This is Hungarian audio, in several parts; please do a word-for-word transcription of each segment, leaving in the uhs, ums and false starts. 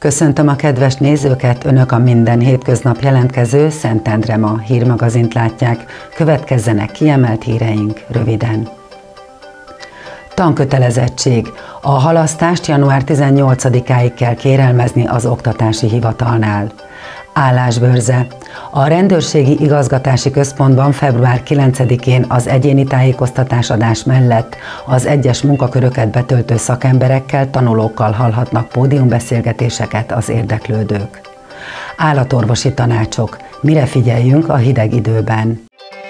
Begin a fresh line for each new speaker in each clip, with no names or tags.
Köszöntöm a kedves nézőket, Önök a minden hétköznap jelentkező Szentendre Ma hírmagazint látják. Következzenek kiemelt híreink röviden. Tankötelezettség. A halasztást január tizennyolcadikáig kell kérelmezni az Oktatási Hivatalnál. Állásbőrze. A Rendőrségi Igazgatási Központban február kilencedikén az egyéni tájékoztatás mellett az egyes munkaköröket betöltő szakemberekkel, tanulókkal hallhatnak pódiumbeszélgetéseket az érdeklődők. Állatorvosi tanácsok. Mire figyeljünk a hideg időben?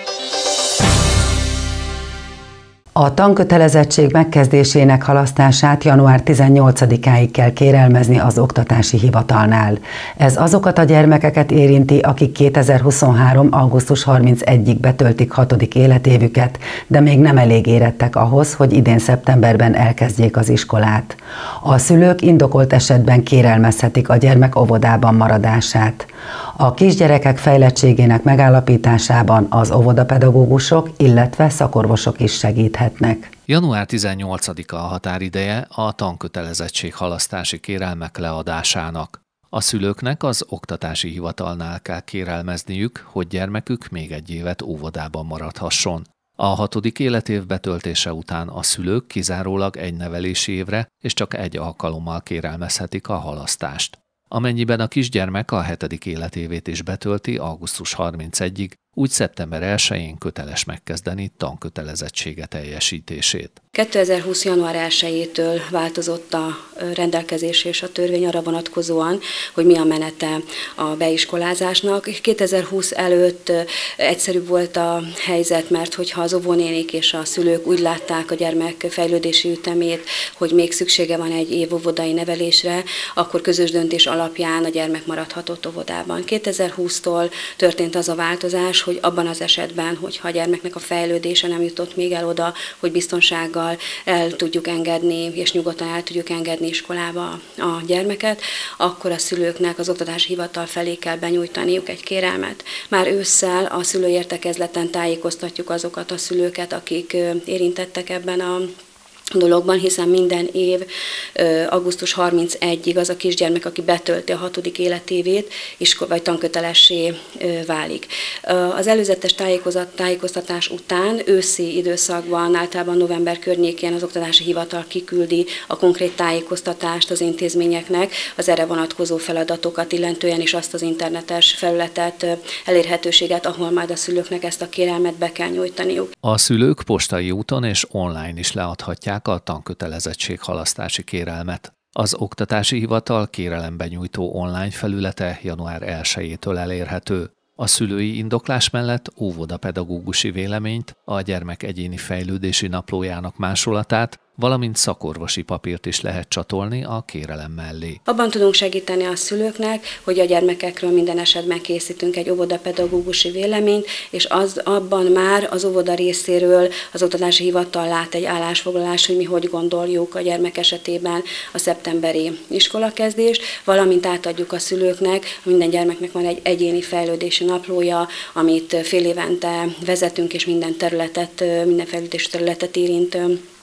A tankötelezettség megkezdésének halasztását január tizennyolcadikáig kell kérelmezni az Oktatási Hivatalnál. Ez azokat a gyermekeket érinti, akik kétezer-huszonhárom. augusztus harmincegyedikéig betöltik hatodik életévüket, de még nem elég érettek ahhoz, hogy idén szeptemberben elkezdjék az iskolát. A szülők indokolt esetben kérelmezhetik a gyermek óvodában maradását. A kisgyerekek fejlettségének megállapításában az óvodapedagógusok, illetve szakorvosok is segíthetnek.
január tizennyolcadika a határideje a tankötelezettség halasztási kérelmek leadásának. A szülőknek az Oktatási Hivatalnál kell kérelmezniük, hogy gyermekük még egy évet óvodában maradhasson. A hatodik életév betöltése után a szülők kizárólag egy nevelési évre és csak egy alkalommal kérelmezhetik a halasztást. Amennyiben a kisgyermek a hetedik életévét is betölti augusztus harmincegyedikéig, úgy szeptember elsején köteles megkezdeni tankötelezettsége teljesítését.
kétezer-húsz. január elsejétől változott a rendelkezés és a törvény arra vonatkozóan, hogy mi a menete a beiskolázásnak. kétezer-húsz előtt egyszerűbb volt a helyzet, mert hogyha az óvónénik és a szülők úgy látták a gyermek fejlődési ütemét, hogy még szüksége van egy év óvodai nevelésre, akkor közös döntés alapján a gyermek maradhatott óvodában. kétezer-húsztól történt az a változás, hogy abban az esetben, hogyha a gyermeknek a fejlődése nem jutott még el oda, hogy biztonsággal el tudjuk engedni, és nyugodtan el tudjuk engedni iskolába a gyermeket, akkor a szülőknek az Oktatási Hivatal felé kell benyújtaniuk egy kérelmet. Már ősszel a szülői értekezleten tájékoztatjuk azokat a szülőket, akik érintettek ebben a dologban, hiszen minden év augusztus harmincegyedikéig az a kisgyermek, aki betölti a hatodik életévét, vagy tankötelessé válik. Az előzetes tájékoztatás után őszi időszakban, általában november környékén az Oktatási Hivatal kiküldi a konkrét tájékoztatást az intézményeknek, az erre vonatkozó feladatokat illetően is azt az internetes felületet, elérhetőséget, ahol majd a szülőknek ezt a kérelmet be kell nyújtaniuk.
A szülők postai úton és online is leadhatják a tankötelezettség halasztási kérelmet. Az Oktatási Hivatal kérelemben nyújtó online felülete január elsejétől elérhető. A szülői indoklás mellett óvodapedagógusi véleményt, a gyermek egyéni fejlődési naplójának másolatát, valamint szakorvosi papírt is lehet csatolni a kérelem mellé.
Abban tudunk segíteni a szülőknek, hogy a gyermekekről minden esetben készítünk egy óvodapedagógusi véleményt, és az, abban már az óvoda részéről az Oktatási Hivatal lát egy állásfoglalás, hogy mi hogy gondoljuk a gyermek esetében a szeptemberi iskolakezdést, valamint átadjuk a szülőknek, minden gyermeknek van egy egyéni fejlődési naplója, amit fél évente vezetünk, és minden területet, minden fejlődési területet érint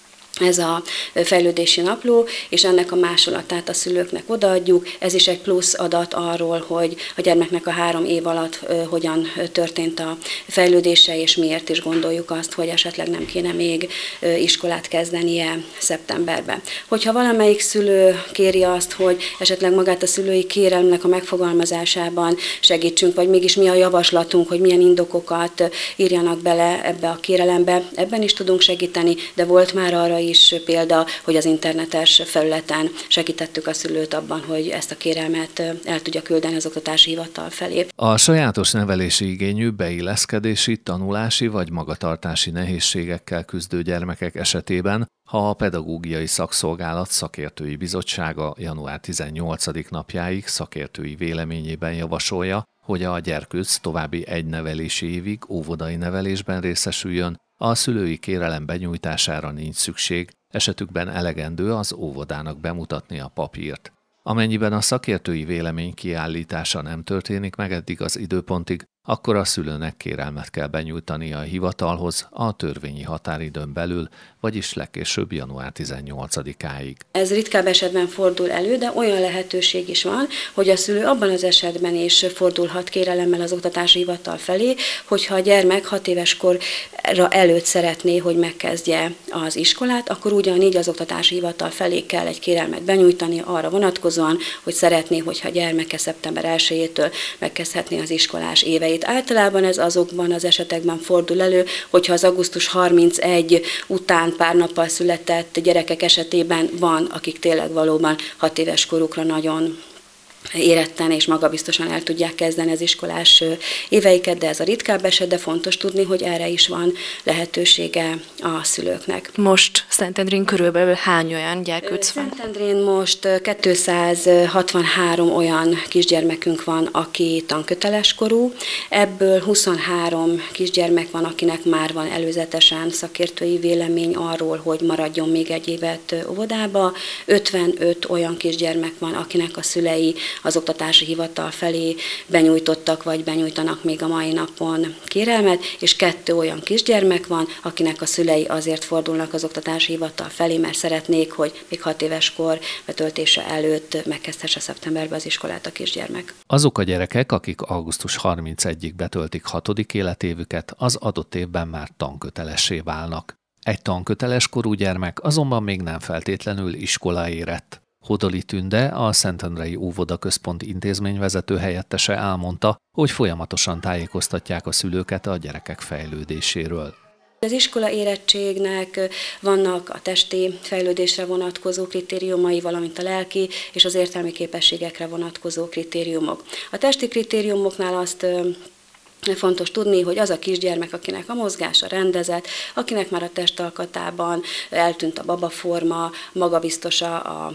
ez a fejlődési napló, és ennek a másolatát a szülőknek odaadjuk. Ez is egy plusz adat arról, hogy a gyermeknek a három év alatt hogyan történt a fejlődése, és miért is gondoljuk azt, hogy esetleg nem kéne még iskolát kezdenie szeptemberben. Hogyha valamelyik szülő kéri azt, hogy esetleg magát a szülői kérelmnek a megfogalmazásában segítsünk, vagy mégis mi a javaslatunk, hogy milyen indokokat írjanak bele ebbe a kérelembe, ebben is tudunk segíteni, de volt már arra is példa, hogy az internetes felületen segítettük a szülőt abban, hogy ezt a kérelmet el tudja küldeni az Oktatási Hivatal felé.
A sajátos nevelési igényű, beilleszkedési, tanulási vagy magatartási nehézségekkel küzdő gyermekek esetében, ha a Pedagógiai Szakszolgálat Szakértői Bizottsága január tizennyolcadika napjáig szakértői véleményében javasolja, hogy a gyerkőc további egy nevelési évig óvodai nevelésben részesüljön, a szülői kérelem benyújtására nincs szükség, esetükben elegendő az óvodának bemutatni a papírt. Amennyiben a szakértői vélemény kiállítása nem történik meg eddig az időpontig, akkor a szülőnek kérelmet kell benyújtania a hivatalhoz a törvényi határidőn belül, vagyis legkésőbb január tizennyolcadikáig.
Ez ritkább esetben fordul elő, de olyan lehetőség is van, hogy a szülő abban az esetben is fordulhat kérelemmel az oktatási hivatal felé, hogyha a gyermek hat éves korra előtt szeretné, hogy megkezdje az iskolát, akkor ugyanígy az oktatási hivatal felé kell egy kérelmet benyújtani arra vonatkozóan, hogy szeretné, hogyha a gyermeke szeptember elsejétől megkezdhetné az iskolás éveit. Általában ez azokban az esetekben fordul elő, hogyha az augusztus harmincegy után pár nappal született gyerekek esetében van, akik tényleg valóban hat éves korukra nagyon éretten és magabiztosan el tudják kezdeni az iskolás éveiket, de ez a ritkább eset, de fontos tudni, hogy erre is van lehetősége a szülőknek.
Most Szentendrén körülbelül hány olyan gyerkőc van?
Szentendrén most kétszázhatvanhárom olyan kisgyermekünk van, aki tanköteles korú, ebből huszonhárom kisgyermek van, akinek már van előzetesen szakértői vélemény arról, hogy maradjon még egy évet óvodába, ötvenöt olyan kisgyermek van, akinek a szülei az oktatási hivatal felé benyújtottak, vagy benyújtanak még a mai napon kérelmet, és kettő olyan kisgyermek van, akinek a szülei azért fordulnak az oktatási hivatal felé, mert szeretnék, hogy még hat éves kor betöltése előtt megkezdhesse szeptemberben az iskolát a kisgyermek.
Azok a gyerekek, akik augusztus harmincegyedikéig betöltik hatodik életévüket, az adott évben már tankötelessé válnak. Egy tanköteles korú gyermek azonban még nem feltétlenül iskolaérett. Hodoli Tünde, a Szentendrei Óvodaközpont intézményvezető helyettese elmondta, hogy folyamatosan tájékoztatják a szülőket a gyerekek fejlődéséről.
Az iskola érettségnek vannak a testi fejlődésre vonatkozó kritériumai, valamint a lelki és az értelmi képességekre vonatkozó kritériumok. A testi kritériumoknál azt fontos tudni, hogy az a kisgyermek, akinek a mozgása rendezett, akinek már a testalkatában eltűnt a babaforma, magabiztosa a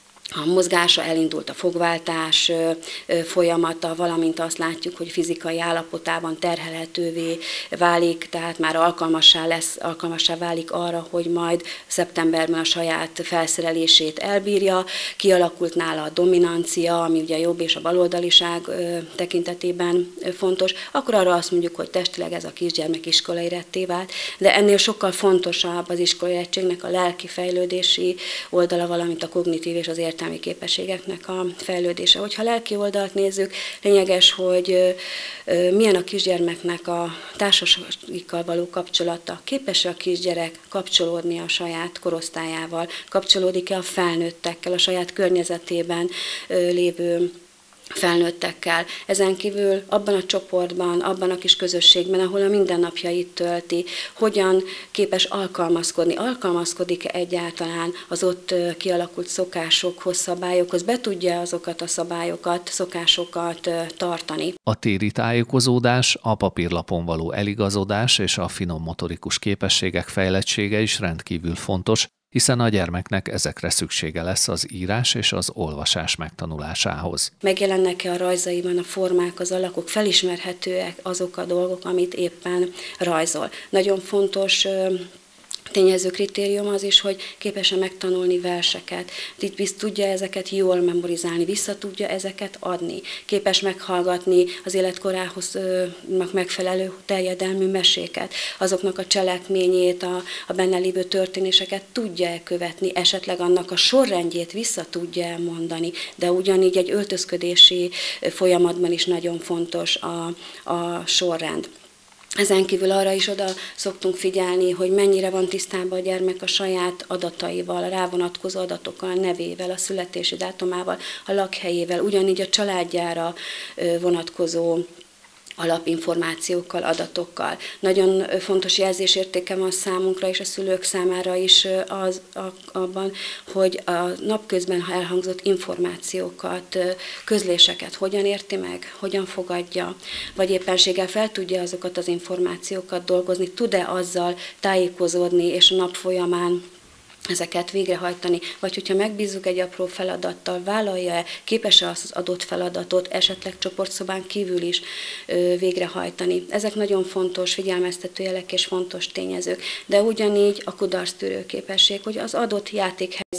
A mozgása, elindult a fogváltás folyamata, valamint azt látjuk, hogy fizikai állapotában terhelhetővé válik, tehát már alkalmassá lesz, alkalmassá válik arra, hogy majd szeptemberben a saját felszerelését elbírja, kialakult nála a dominancia, ami ugye a jobb és a baloldaliság tekintetében fontos, akkor arra azt mondjuk, hogy testileg ez a kisgyermek iskolaéretté vált, de ennél sokkal fontosabb az iskolaérettségnek a lelki fejlődési oldala, valamint a kognitív és az értelmi képességeknek a fejlődése. Hogyha lelki oldalt nézzük, lényeges, hogy milyen a kisgyermeknek a társasikkal való kapcsolata. Képes-e a kisgyerek kapcsolódni a saját korosztályával, kapcsolódik-e a felnőttekkel, a saját környezetében lévő felnőttekkel. Ezen kívül abban a csoportban, abban a kis közösségben, ahol a mindennapjait tölti, hogyan képes alkalmazkodni, alkalmazkodik-e egyáltalán az ott kialakult szokásokhoz, szabályokhoz, be tudja azokat a szabályokat, szokásokat tartani.
A téri tájékozódás, a papírlapon való eligazodás és a finom motorikus képességek fejlettsége is rendkívül fontos, hiszen a gyermeknek ezekre szüksége lesz az írás és az olvasás megtanulásához.
Megjelennek-e a rajzaiban a formák, az alakok, felismerhetőek azok a dolgok, amit éppen rajzol. Nagyon fontos tényező kritérium az is, hogy képes-e megtanulni verseket, itt tudja ezeket jól memorizálni, vissza tudja ezeket adni, képes meghallgatni az életkorához megfelelő terjedelmű meséket, azoknak a cselekményét, a, a benne lévő történéseket tudja-e követni, esetleg annak a sorrendjét vissza tudja-e mondani, de ugyanígy egy öltözködési folyamatban is nagyon fontos a, a sorrend. Ezen kívül arra is oda szoktunk figyelni, hogy mennyire van tisztában a gyermek a saját adataival, a rávonatkozó adatokkal, a nevével, a születési dátumával, a lakhelyével, ugyanígy a családjára vonatkozó alapinformációkkal, adatokkal. Nagyon fontos jelzésértéke van számunkra és a szülők számára is az, a, abban, hogy a napközben elhangzott információkat, közléseket hogyan érti meg, hogyan fogadja, vagy éppenséggel fel tudja azokat az információkat dolgozni, tud-e azzal tájékozódni, és a nap folyamán ezeket végrehajtani, vagy hogyha megbízzuk egy apró feladattal, vállalja-e, képes-e az adott feladatot esetleg csoportszobán kívül is ö, végrehajtani. Ezek nagyon fontos figyelmeztető jelek és fontos tényezők, de ugyanígy a kudarctűrő képesség, hogy az adott játékhelyzetben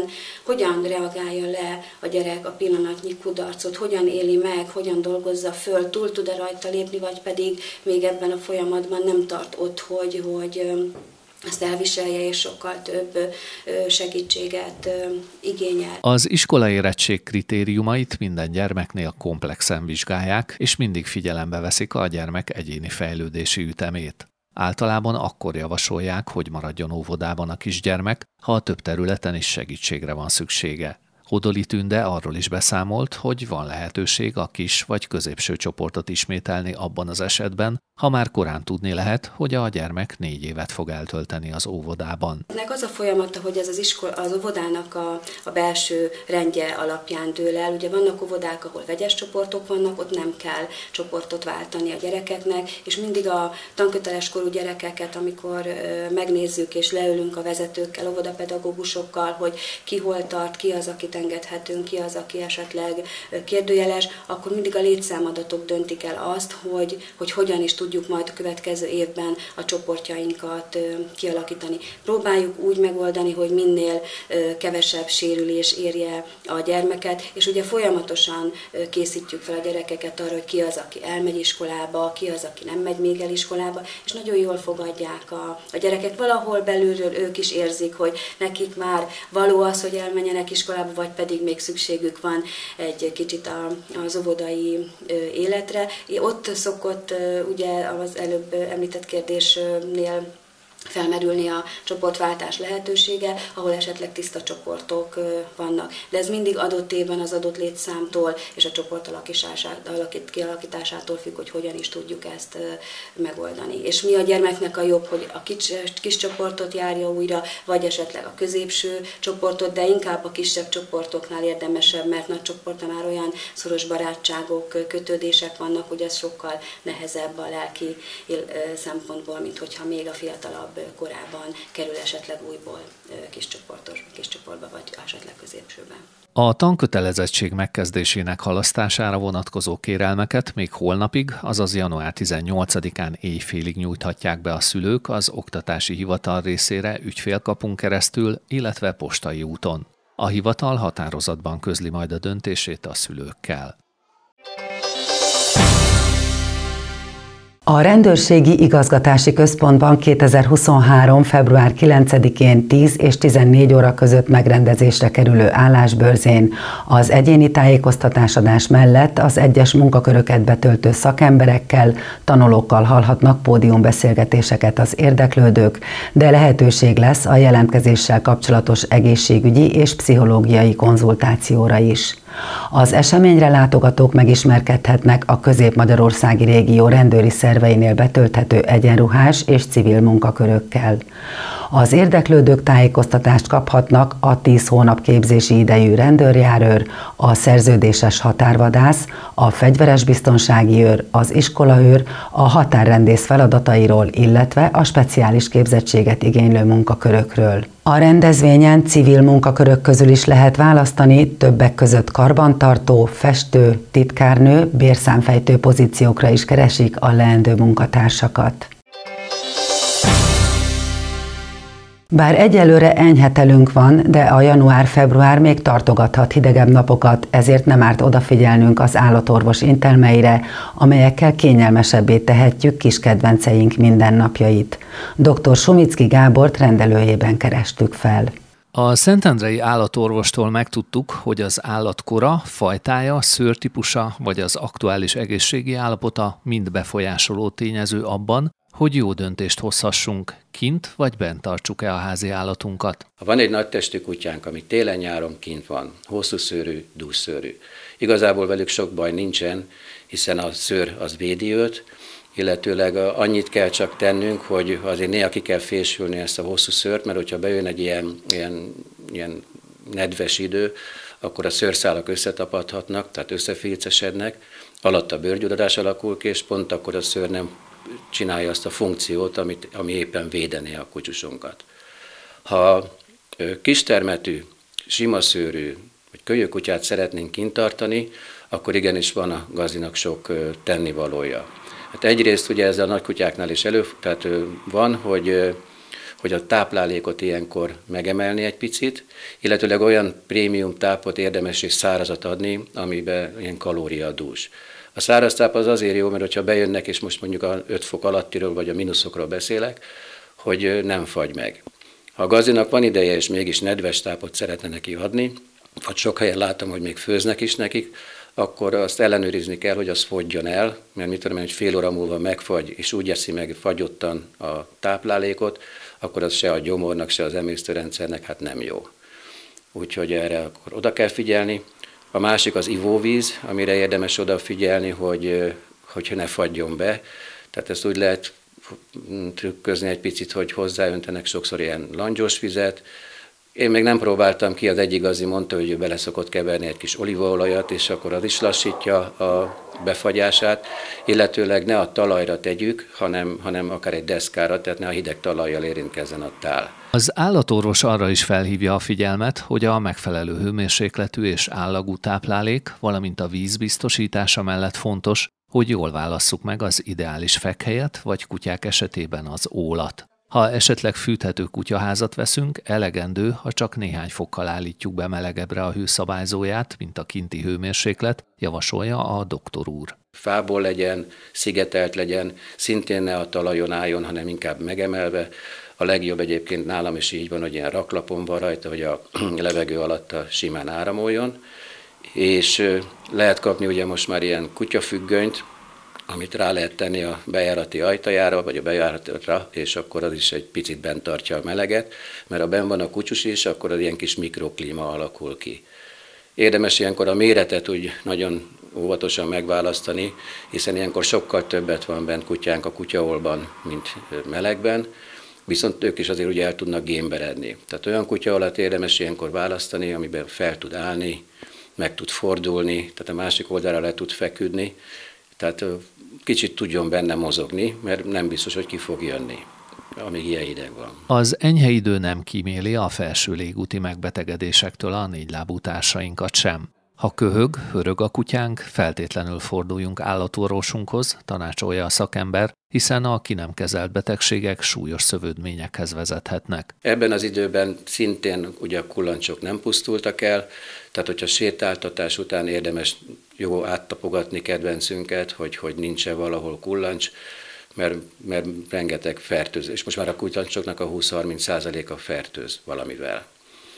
hogyan reagálja le a gyerek a pillanatnyi kudarcot, hogyan éli meg, hogyan dolgozza föl, túl tud-e rajta lépni, vagy pedig még ebben a folyamatban nem tart ott, hogy, hogy ezt elviselje, és sokkal több segítséget igényel.
Az iskolaérettség kritériumait minden gyermeknél komplexen vizsgálják, és mindig figyelembe veszik a gyermek egyéni fejlődési ütemét. Általában akkor javasolják, hogy maradjon óvodában a kisgyermek, ha a több területen is segítségre van szüksége. Hodoli Tünde arról is beszámolt, hogy van lehetőség a kis vagy középső csoportot ismételni abban az esetben, ha már korán tudni lehet, hogy a gyermek négy évet fog eltölteni az óvodában.
Ennek az a folyamata, hogy ez az, iskola, az óvodának a, a belső rendje alapján dől el. Ugye vannak óvodák, ahol vegyes csoportok vannak, ott nem kell csoportot váltani a gyerekeknek, és mindig a tanköteles korú gyerekeket, amikor ö, megnézzük és leülünk a vezetőkkel, óvodapedagógusokkal, hogy ki hol tart, ki az, akit engedhetünk, ki az, aki esetleg kérdőjeles, akkor mindig a létszámadatok döntik el azt, hogy, hogy hogyan is tudjuk majd a következő évben a csoportjainkat kialakítani. Próbáljuk úgy megoldani, hogy minél kevesebb sérülés érje a gyermeket, és ugye folyamatosan készítjük fel a gyerekeket arra, hogy ki az, aki elmegy iskolába, ki az, aki nem megy még el iskolába, és nagyon jól fogadják a, a gyerekek. Valahol belülről ők is érzik, hogy nekik már való az, hogy elmenjenek iskolába, vagy pedig még szükségük van egy kicsit az óvodai életre. Ott szokott ugye az előbb említett kérdésnél felmerülni a csoportváltás lehetősége, ahol esetleg tiszta csoportok vannak. De ez mindig adott évben az adott létszámtól és a csoport kialakításától függ, hogy hogyan is tudjuk ezt megoldani. És mi a gyermeknek a jobb, hogy a kis, kis csoportot járja újra, vagy esetleg a középső csoportot, de inkább a kisebb csoportoknál érdemesebb, mert nagy csoportban már olyan szoros barátságok, kötődések vannak, hogy ez sokkal nehezebb a lelki szempontból, mint hogyha még a fiatalabb korában kerül esetleg újból kis csoportos, kis csoportba, vagy esetleg középsőben.
A tankötelezettség megkezdésének halasztására vonatkozó kérelmeket még holnapig, azaz január tizennyolcadikán éjfélig nyújthatják be a szülők az oktatási hivatal részére ügyfélkapun keresztül, illetve postai úton. A hivatal határozatban közli majd a döntését a szülőkkel.
A Rendőrségi Igazgatási Központban kétezer-huszonhárom. február kilencedikén tíz és tizennégy óra között megrendezésre kerülő állásbörzén az egyéni tájékoztatásadás mellett az egyes munkaköröket betöltő szakemberekkel, tanulókkal hallhatnak pódiumbeszélgetéseket az érdeklődők, de lehetőség lesz a jelentkezéssel kapcsolatos egészségügyi és pszichológiai konzultációra is. Az eseményre látogatók megismerkedhetnek a közép-magyarországi régió rendőri szerveinél betölthető egyenruhás és civil munkakörökkel. Az érdeklődők tájékoztatást kaphatnak a tíz hónap képzési idejű rendőrjárőr, a szerződéses határvadász, a fegyveres biztonsági őr, az iskolaőr, a határrendész feladatairól, illetve a speciális képzettséget igénylő munkakörökről. A rendezvényen civil munkakörök közül is lehet választani, többek között karbantartó, festő, titkárnő, bérszámfejtő pozíciókra is keresik a leendő munkatársakat. Bár egyelőre enyhe telünk van, de a január-február még tartogathat hidegebb napokat, ezért nem árt odafigyelnünk az állatorvos intelmeire, amelyekkel kényelmesebbé tehetjük kis kedvenceink mindennapjait. doktor Somicki Gábort rendelőjében kerestük fel.
A szentendrei állatorvostól megtudtuk, hogy az állat kora, fajtája, szőrtípusa vagy az aktuális egészségi állapota mind befolyásoló tényező abban, hogy jó döntést hozhassunk, kint vagy bent tartsuk-e a házi állatunkat.
Ha van egy nagy testű kutyánk, ami télen-nyáron kint van, hosszú szőrű, dússzőrű. Igazából velük sok baj nincsen, hiszen a szőr az védi őt, illetőleg annyit kell csak tennünk, hogy azért néha ki kell fésülni ezt a hosszú szőrt, mert hogyha bejön egy ilyen, ilyen, ilyen nedves idő, akkor a szőrszálak összetapadhatnak, tehát összefilcesednek, alatt a bőrgyulladás alakul ki, és pont akkor a szőr nem csinálja azt a funkciót, amit, ami éppen védené a kutyusunkat. Ha kistermetű, sima szőrű vagy kölyökutyát szeretnénk kint tartani, akkor igenis van a gazdinak sok tennivalója. Hát egyrészt ugye ez a nagykutyáknál is elő, tehát van, hogy, hogy a táplálékot ilyenkor megemelni egy picit, illetőleg olyan prémium tápot érdemes és szárazat adni, amiben ilyen kalóriadús. A száraz táp az azért jó, mert ha bejönnek, és most mondjuk a öt fok alattiról vagy a mínuszokról beszélek, hogy nem fagy meg. Ha a gazdinak van ideje, és mégis nedves tápot szeretne neki adni, vagy sok helyen látom, hogy még főznek is nekik, akkor azt ellenőrizni kell, hogy az fogyjon el, mert mit tudom én, hogy fél óra múlva megfagy, és úgy eszi meg fagyottan a táplálékot, akkor az se a gyomornak, se az emésztőrendszernek hát nem jó. Úgyhogy erre akkor oda kell figyelni. A másik az ivóvíz, amire érdemes odafigyelni, hogy, hogy ne fagyjon be. Tehát ezt úgy lehet trükközni egy picit, hogy hozzáöntenek sokszor ilyen langyos vizet. Én még nem próbáltam ki, az egyik igazi mondta, hogy ő bele szokott keverni egy kis olívaolajat, és akkor az is lassítja a befagyását, illetőleg ne a talajra tegyük, hanem, hanem akár egy deszkára, tehát ne a hideg talajjal érintkezzen a tál.
Az állatorvos arra is felhívja a figyelmet, hogy a megfelelő hőmérsékletű és állagú táplálék, valamint a víz biztosítása mellett fontos, hogy jól válasszuk meg az ideális fekhelyet, vagy kutyák esetében az ólat. Ha esetleg fűthető kutyaházat veszünk, elegendő, ha csak néhány fokkal állítjuk be melegebbre a hőszabályzóját, mint a kinti hőmérséklet, javasolja a doktor úr.
Fából legyen, szigetelt legyen, szintén ne a talajon álljon, hanem inkább megemelve. A legjobb egyébként nálam is így van, hogy ilyen raklapon van rajta, hogy a levegő alatta simán áramoljon. És lehet kapni ugye most már ilyen kutyafüggönyt, amit rá lehet tenni a bejárati ajtajára, vagy a bejáratra, és akkor az is egy picit bent tartja a meleget, mert ha benn van a kutyus is, akkor az ilyen kis mikroklíma alakul ki. Érdemes ilyenkor a méretet úgy nagyon óvatosan megválasztani, hiszen ilyenkor sokkal többet van bent kutyánk a kutyaolban, mint melegben, viszont ők is azért ugye el tudnak gémberedni. Tehát olyan kutyaolat érdemes ilyenkor választani, amiben fel tud állni, meg tud fordulni, tehát a másik oldalra le tud feküdni, tehát kicsit tudjon benne mozogni, mert nem biztos, hogy ki fog jönni, amíg ilyen hideg van.
Az enyhe idő nem kíméli a felső légúti megbetegedésektől a négylábú társainkat sem. Ha köhög, hörög a kutyánk, feltétlenül forduljunk állatorvosunkhoz, tanácsolja a szakember, hiszen a ki nem kezelt betegségek súlyos szövődményekhez vezethetnek.
Ebben az időben szintén ugye a kullancsok nem pusztultak el, tehát hogyha sétáltatás után érdemes jó áttapogatni kedvencünket, hogy, hogy nincs-e valahol kullancs, mert, mert rengeteg fertőz, és most már a kullancsoknak a húsz-harminc százaléka fertőz valamivel.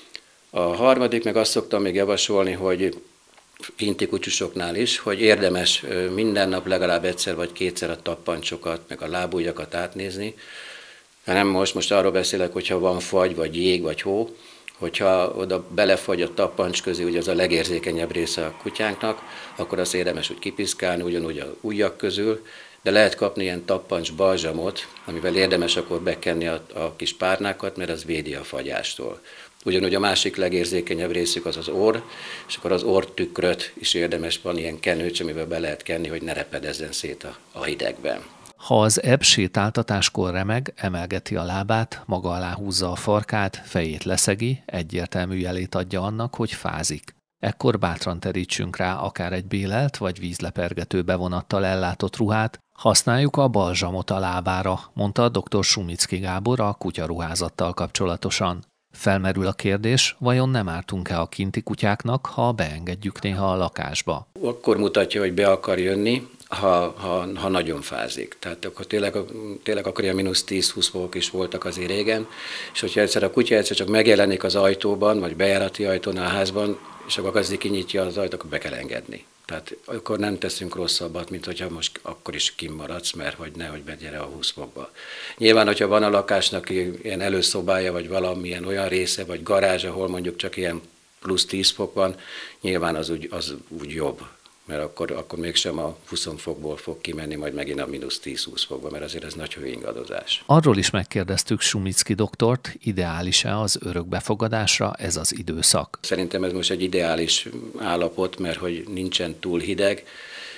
A harmadik, meg azt szoktam még javasolni, hogy kinti kutyusoknál is, hogy érdemes minden nap legalább egyszer vagy kétszer a tappancsokat, meg a lábujjakat átnézni. Nem most, most arról beszélek, hogyha van fagy, vagy jég, vagy hó, hogyha oda belefagy a tappancs közé, ugye az a legérzékenyebb része a kutyánknak, akkor azt érdemes úgy kipiszkálni, ugyanúgy a ujjak közül, de lehet kapni ilyen tappancs balzsamot, amivel érdemes akkor bekenni a, a kis párnákat, mert az védi a fagyástól. Ugyanúgy a másik legérzékenyebb részük az az orr, és akkor az orrtükröt is érdemes, van ilyen kenőcs, amivel be lehet kenni, hogy ne repedezzen szét a, a hidegben.
Ha az ebb sétáltatáskor remeg, emelgeti a lábát, maga alá húzza a farkát, fejét leszegi, egyértelmű jelét adja annak, hogy fázik. Ekkor bátran terítsünk rá akár egy bélelt vagy vízlepergető bevonattal ellátott ruhát, használjuk a balzsamot a lábára, mondta a dr. Sumicki Gábor a kutyaruházattal kapcsolatosan. Felmerül a kérdés, vajon nem ártunk-e a kinti kutyáknak, ha beengedjük néha a lakásba?
Akkor mutatja, hogy be akar jönni, ha, ha, ha nagyon fázik. Tehát akkor tényleg, tényleg akkor ilyen mínusz tíz-húsz fokok is voltak azért régen, és hogyha egyszer a kutya egyszer csak megjelenik az ajtóban, vagy bejárati ajtón a házban, és akkor gazdi kinyitja az ajtót, akkor be kell engedni. Tehát akkor nem teszünk rosszabbat, mint hogyha most akkor is kimaradsz, mert hogy nehogy begyere a húsz fokba. Nyilván, hogyha van a lakásnak ilyen előszobája, vagy valamilyen olyan része, vagy garázs, ahol mondjuk csak ilyen plusz tíz fok van, nyilván az úgy, az úgy jobb, mert akkor, akkor mégsem a húsz fokból fog kimenni, majd megint a mínusz tíz-húsz fokba, mert azért ez nagy hőingadozás.
Arról is megkérdeztük Sumicki doktort, ideális-e az örökbefogadásra ez az időszak?
Szerintem ez most egy ideális állapot, mert hogy nincsen túl hideg,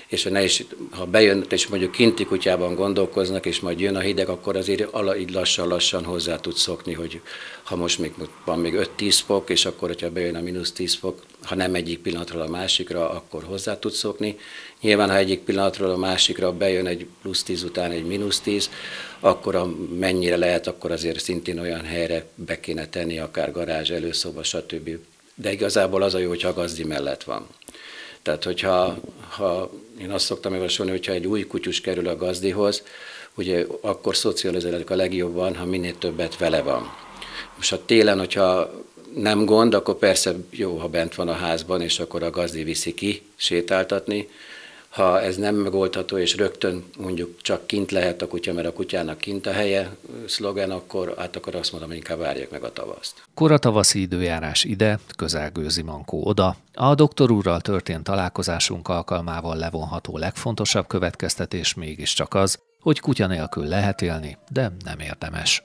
és ne is, ha bejön, és mondjuk kinti kutyában gondolkoznak, és majd jön a hideg, akkor azért így lassan-lassan hozzá tud szokni, hogy ha most még van még öt-tíz fok, és akkor, hogyha bejön a mínusz tíz fok, ha nem egyik pillanatról a másikra, akkor hozzá tud szokni. Nyilván, ha egyik pillanatról a másikra bejön egy plusz tíz után egy mínusz tíz, akkor mennyire lehet, akkor azért szintén olyan helyre be kéne tenni, akár garázs, előszoba, stb. De igazából az a jó, hogyha a gazdi mellett van. Tehát, hogyha ha én azt szoktam javasolni, hogyha egy új kutyus kerül a gazdihoz, ugye akkor szocializálódik a legjobban, ha minél többet vele van. Most ha télen, hogyha nem gond, akkor persze jó, ha bent van a házban, és akkor a gazdi viszi ki sétáltatni. Ha ez nem megoldható, és rögtön mondjuk csak kint lehet a kutya, mert a kutyának kint a helye, szlogen, akkor át akkor azt mondom, hogy inkább várják meg a tavaszt.
Koratavaszi időjárás ide, közelgő zimankó oda. A doktor úrral történt találkozásunk alkalmával levonható legfontosabb következtetés mégiscsak az, hogy kutya nélkül lehet élni, de nem érdemes.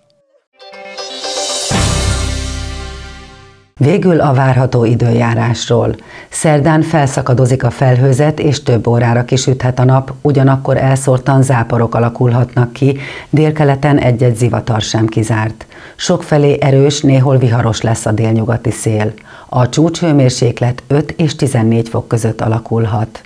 Végül a várható időjárásról. Szerdán felszakadozik a felhőzet, és több órára kisüthet a nap, ugyanakkor elszórtan záporok alakulhatnak ki, délkeleten egy-egy zivatar sem kizárt. Sokfelé erős, néhol viharos lesz a délnyugati szél. A csúcshőmérséklet öt és tizennégy fok között alakulhat.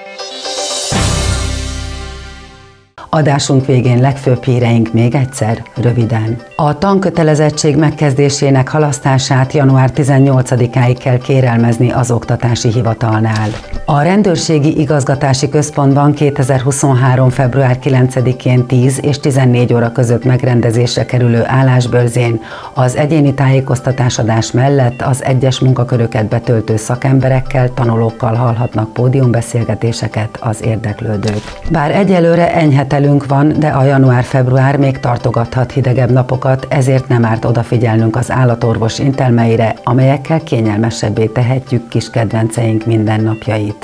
Adásunk végén legfőbb híreink még egyszer, röviden. A tankötelezettség megkezdésének halasztását január tizennyolcadikáig kell kérelmezni az Oktatási Hivatalnál. A Rendőrségi Igazgatási Központban kétezer-huszonhárom. február kilencedikén tíz és tizennégy óra között megrendezésre kerülő állásbörzén az egyéni tájékoztatásadás mellett az egyes munkaköröket betöltő szakemberekkel, tanulókkal hallhatnak pódiumbeszélgetéseket az érdeklődők. Bár egyelőre enyhe telünk van, de a január-február még tartogathat hidegebb napokat, ezért nem árt odafigyelnünk az állatorvos intelmeire, amelyekkel kényelmesebbé tehetjük kis kedvenceink mindennapjait.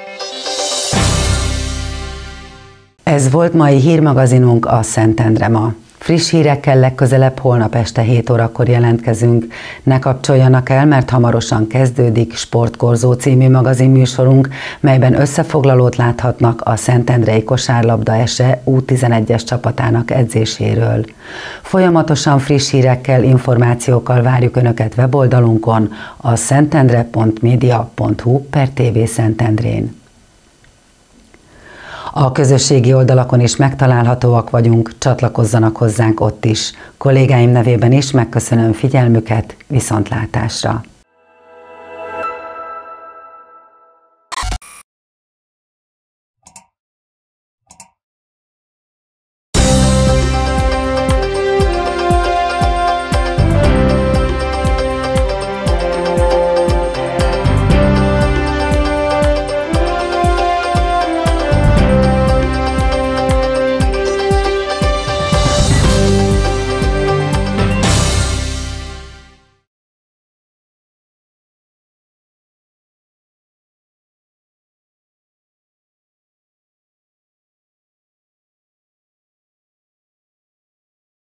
Ez volt mai hírmagazinunk, a Szentendre ma. Friss hírekkel legközelebb holnap este hét órakor jelentkezünk. Ne kapcsoljanak el, mert hamarosan kezdődik Sportkorzó című magazinműsorunk, melyben összefoglalót láthatnak a Szentendrei Kosárlabda ese U tizenegyes csapatának edzéséről. Folyamatosan friss hírekkel, információkkal várjuk Önöket weboldalunkon, a szentendre pont média pont hu per té vé Szentendrén. A közösségi oldalakon is megtalálhatóak vagyunk, csatlakozzanak hozzánk ott is. Kollégáim nevében is megköszönöm figyelmüket, viszontlátásra!